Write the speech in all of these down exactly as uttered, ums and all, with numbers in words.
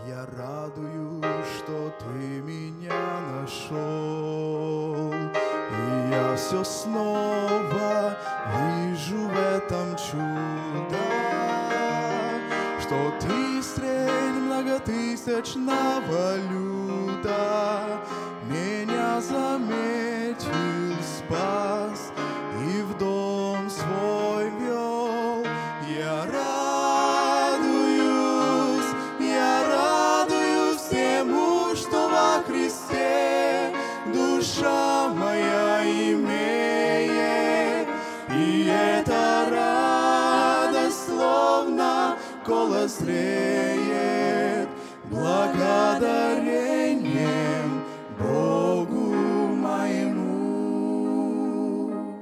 Я радуюсь, что ты меня нашел, и я все снова вижу в этом чудо, что ты средь многотысячного люда меня заметил, спас и в дом свой вел. Я радуюсь, я радуюсь всему, что во Христе душа моя имеет, и эта радость словно колос зреет благодарением Богу моему.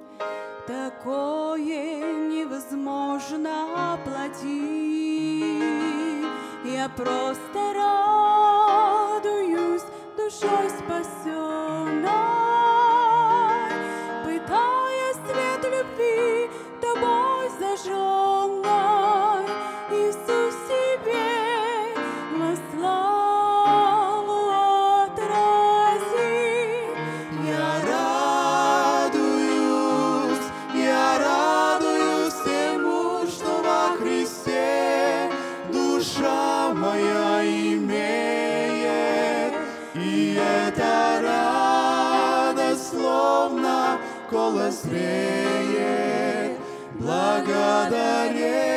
Такое невозможно оплатить, я просто радуюсь душой спасенной, пытаясь свет любви тобой зажженной, Иисус себе во славу отрази. Я радуюсь, я радуюсь всему, что во Христе душа моя имеет, и эта радость словно колос зреет благодарение